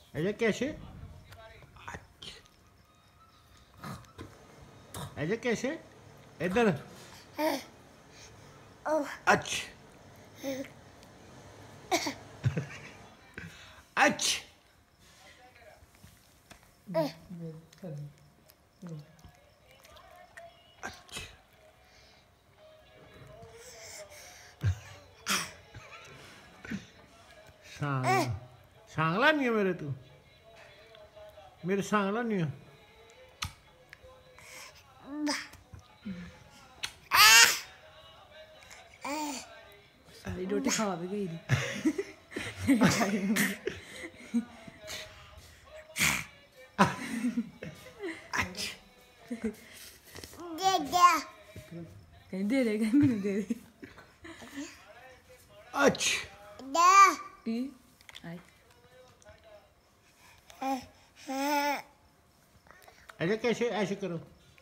ऐसे कैसे? ऐसे कैसे? इधर। अच्छा अच्छा। सांगला सांगला नहीं है मेरे तू, मेरे सांगला नहीं है। सारी रोटी खा भी गई थी। कहीं दे दे, कहीं मैंने दे दे। अच्छा ऐसे कैसे? ऐसे करो।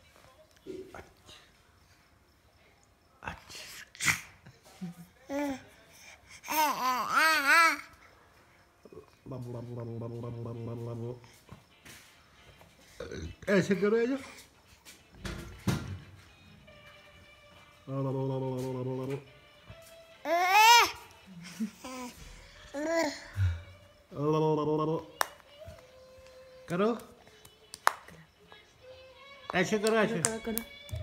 ऐसे करो ऐसे। करो ऐसे करो ऐसे। करो करो।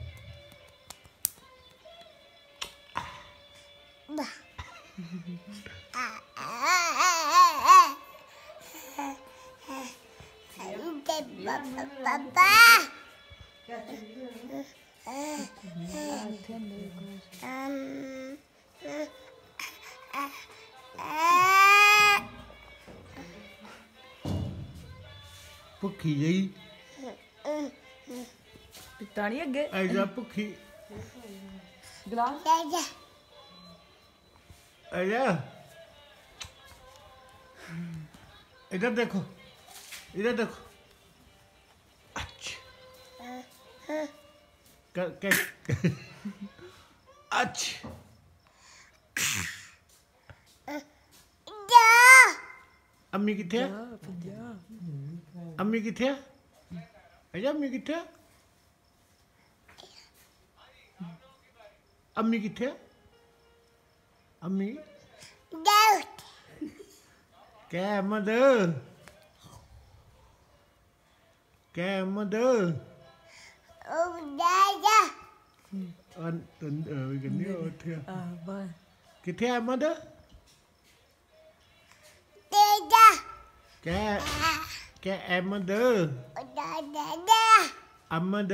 भुखी गई पिता नहीं अगे ऐसा भुखी गिलास ऐसा। इधर देखो, इधर देखो। अच्छा अच्छा। अम्मी किथे है? अम्मी किथे है? ऐसा अम्मी किथे है? अम्मी किथे है? अम्मी क्या अहमद? क्या अहमद? किथे अहमद? क्या क्या अहमद? अहमद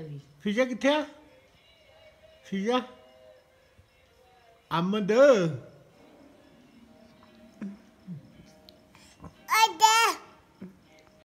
फिजा किथे? फिजा अहमद